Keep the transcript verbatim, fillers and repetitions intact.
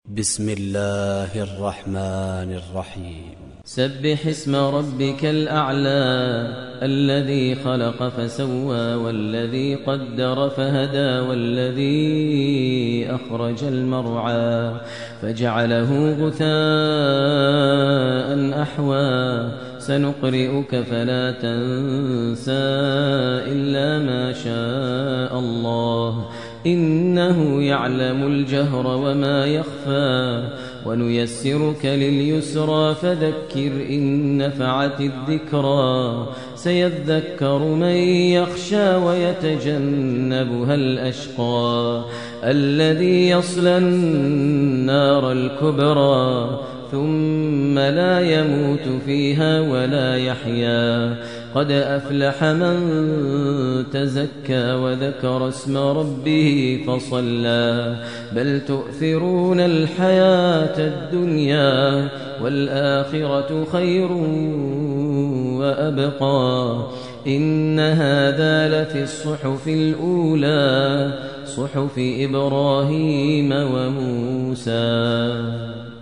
بسم الله الرحمن الرحيم. سبح اسم ربك الأعلى الذي خلق فسوى والذي قدر فهدى والذي أخرج المرعى فجعله غثاء أحوى سنقرئك فلا تنسى إلا ما شاء الله إنه يعلم الجهر وما يخفى ونيسرك لليسرى فذكر إن نفعت الذكرى سيذكر من يخشى ويتجنبها الأشقى الذي يصلى النار الكبرى ثم لا يموت فيها ولا يحيا قد أفلح من تزكى وذكر اسم ربه فصلى بل تؤثرون الحياة الدنيا والآخرة خير وأبقى إن هذا لفي الصحف الأولى صحف إبراهيم وموسى.